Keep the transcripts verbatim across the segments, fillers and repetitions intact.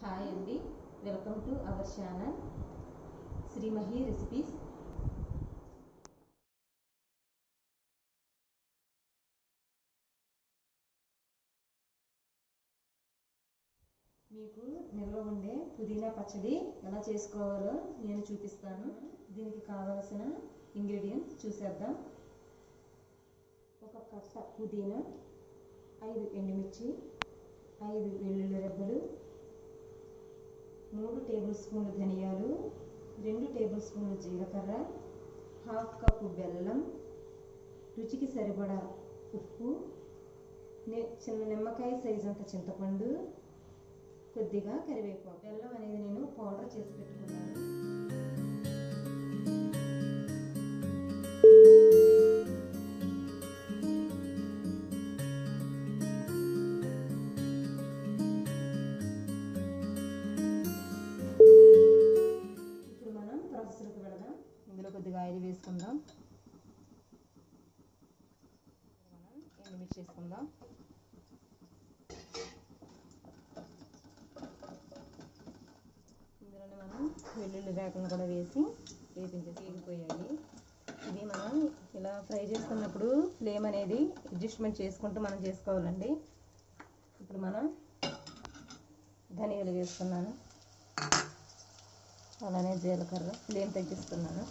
Hi అండి, welcome to our channel Shrimahi recipes. మీకు నిల్వ ఉండే పుదీనా పచ్చడి ఎలా చేసుకోవాలో నేను చూపిస్తాను. దీనికి కావలసిన ఇంగ్రీడియంట్స్ చూసేద్దాం. ఒక కట్ట పుదీనా, ఐదు ఎండుమిర్చి, ఐదు వెల్లుల్లి రెబ్బలు, మూడు టేబుల్ స్పూన్లు ధనియాలు, రెండు టేబుల్ స్పూన్లు జీలకర్ర, హాఫ్ కప్పు బెల్లం, రుచికి సరిపడా ఉప్పు, చిన్న నిమ్మకాయ సైజు అంత చింతపండు, కొద్దిగా కరివేపాకు. బెల్లం అనేది నేను పౌడర్ చేసి పెట్టుకున్నాను. ఇప్పుడు మనం ప్రాసెస్లోకి వెళదాం. ఇందులో కొద్దిగా ఆయిల్ వేసుకుందాం. మనం ఎండుమిర్చి వేసుకుందాం. ఇందులోనే మనం వెల్లుల్లి రేకలను కూడా వేసి వేపించేసి వేగిపోయాయి. ఇది మనం ఇలా ఫ్రై చేసుకున్నప్పుడు ఫ్లేమ్ అనేది అడ్జస్ట్మెంట్ చేసుకుంటూ మనం చేసుకోవాలండి. ఇప్పుడు మనం ధనియాలు వేసుకున్నాను, అలానే జీలకర్ర. ఫ్లేమ్ తగ్గిస్తున్నాను.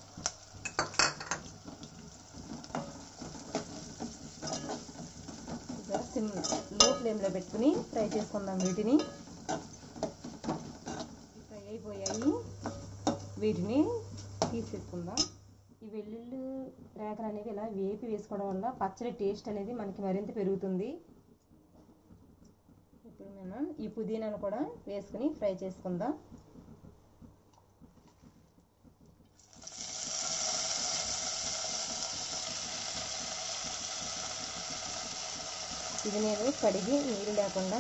ఇక సిమ్ లో ఫ్లేమ్లో పెట్టుకుని ఫ్రై చేసుకుందాం. వీటిని ఫ్రై అయిపోయాయి, వీటిని తీసేసుకుందాం. ఈ వెల్లుల్లి రేకలు అనేవి ఇలా వేపి వేసుకోవడం వల్ల పచ్చడి టేస్ట్ అనేది మనకి మరింత పెరుగుతుంది. ఇప్పుడు మనం ఈ పుదీనాను కూడా వేసుకుని ఫ్రై చేసుకుందాం. ఇది నేను కడిగి నీరు లేకుండా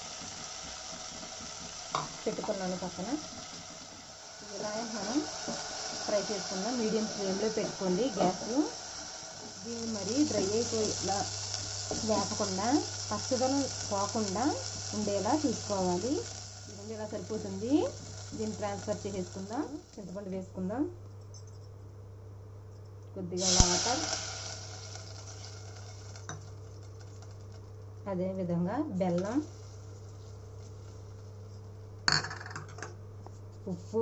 పెట్టుకున్నాను పక్కన. ఇలా మనం ఫ్రై చేసుకుందాం. మీడియం ఫ్లేమ్లో పెట్టుకోండి గ్యాస్. దీన్ని మరీ డ్రై అయిపోయేలా వేపకుండా పచ్చదనం పోకుండా ఉండేలా చూసుకోవాలి. ఇది ఇలా సరిపోతుంది. దీన్ని ట్రాన్స్ఫర్ చేసేసుకుందాం. చింతపండు వేసుకుందాం, కొద్దిగా వాటర్, అదేవిధంగా బెల్లం, ఉప్పు.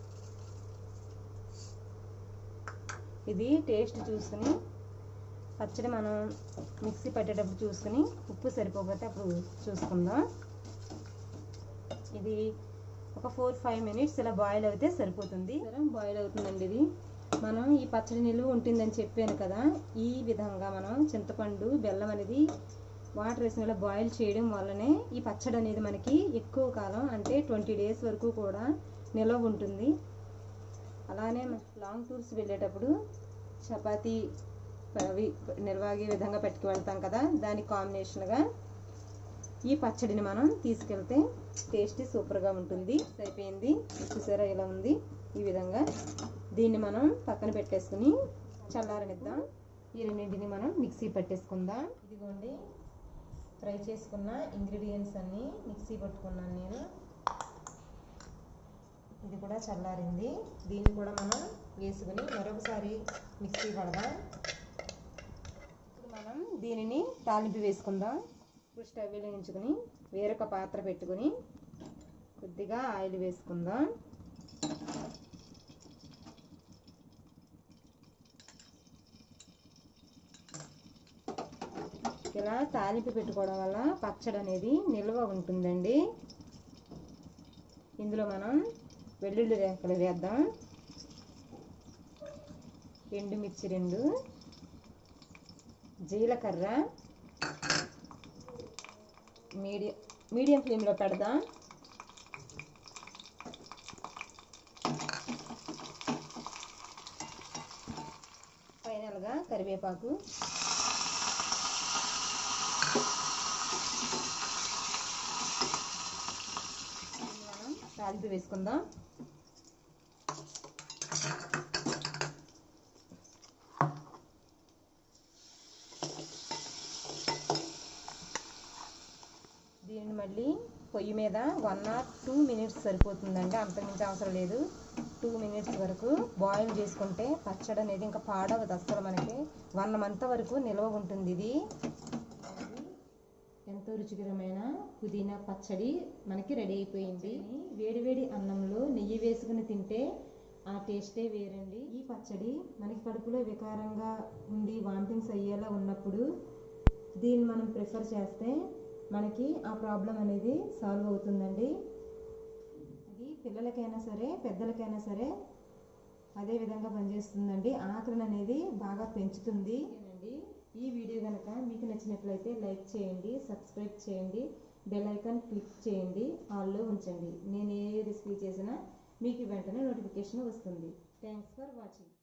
ఇది టేస్ట్ చూసుకుని పచ్చడి మనం మిక్సీ పట్టేటప్పుడు చూసుకుని ఉప్పు సరిపోకపోతే అప్పుడు చూసుకుందాం. ఇది ఒక ఫోర్ ఫైవ్ మినిట్స్ ఇలా బాయిల్ అయితే సరిపోతుంది. బాయిల్ అవుతుందండి. ఇది మనం ఈ పచ్చడి నిలువ ఉంటుందని చెప్పాను కదా, ఈ విధంగా మనం చింతపండు బెల్లం అనేది వాటర్ వేసిన ఇలా బాయిల్ చేయడం వల్లనే ఈ పచ్చడి అనేది మనకి ఎక్కువ కాలం అంటే ట్వంటీ డేస్ వరకు కూడా నిల్వ ఉంటుంది. అలానే లాంగ్ టూర్స్ వెళ్ళేటప్పుడు చపాతీ అవి నిల్వగే విధంగా పెట్టుకు వెళ్తాం కదా, దానికి కాంబినేషన్గా ఈ పచ్చడిని మనం తీసుకెళ్తే టేస్ట్ సూపర్గా ఉంటుంది. అయిపోయింది, చూసారా ఇలా ఉంది. ఈ విధంగా దీన్ని మనం పక్కన పెట్టేసుకుని చల్లారనిద్దాం. ఈ రెండింటిని మనం మిక్సీ పట్టేసుకుందాం. ఇదిగోండి, ఫ్రై చేసుకున్న ఇంగ్రీడియంట్స్ అన్నీ మిక్సీ పట్టుకున్నాను నేను. ఇది కూడా చల్లారింది. దీన్ని కూడా మనం వేసుకుని మరొకసారి మిక్సీ పడదాం. ఇప్పుడు మనం దీనిని తాలింపు వేసుకుందాం. ఇప్పుడు స్టవ్ వెలిగించుకుని వేరొక పాత్ర పెట్టుకుని కొద్దిగా ఆయిల్ వేసుకుందాం. ఇలా తాలింపు పెట్టుకోవడం వల్ల పచ్చడి అనేది నిల్వ ఉంటుందండి. ఇందులో మనం వెల్లుల్లి రేకలు వేద్దాం, ఎండుమిర్చి రెండు, జీలకర్ర మీడియం మీడియం ఫ్లేమ్లో పెడదాం. ఫైనల్గా కరివేపాకు, తాలింపు వేసుకుందాం. దీనిని మళ్ళీ పొయ్యి పొయ్యి మీద వన్ ఆర్ టూ మినిట్స్ సరిపోతుందండి, అంతకుమించి అవసరం లేదు. టూ మినిట్స్ వరకు బాయిల్ చేసుకుంటే పచ్చడి అనేది ఇంకా పాడవదు అసలు, మనకి వన్ మంత్ వరకు నిల్వ ఉంటుంది. ఇది ఎంతో రుచికరమైన పుదీనా పచ్చడి మనకి రెడీ అయిపోయింది. వేడివేడి అన్నంలో నెయ్యి వేసుకుని తింటే ఆ టేస్టే వేరండి. ఈ పచ్చడి మనకి కడుపులో వికారంగా ఉండి వామిటింగ్స్ అయ్యేలా ఉన్నప్పుడు దీన్ని మనం ప్రిఫర్ చేస్తే మనకి ఆ ప్రాబ్లం అనేది సాల్వ్ అవుతుందండి. ఇది పిల్లలకైనా సరే పెద్దలకైనా సరే అదే విధంగా పనిచేస్తుందండి. ఆకలిని అనేది బాగా పెంచుతుంది. ఈ వీడియో కనుక మీకు నచ్చినట్లయితే లైక్ చేయండి, సబ్స్క్రైబ్ చేయండి, బెల్ ఐకాన్ క్లిక్ చేయండి, ఆల్లో ఉంచండి. నేను ఏ రెసిపీ చేసినా మీకు వెంటనే నోటిఫికేషన్ వస్తుంది. Thanks for watching.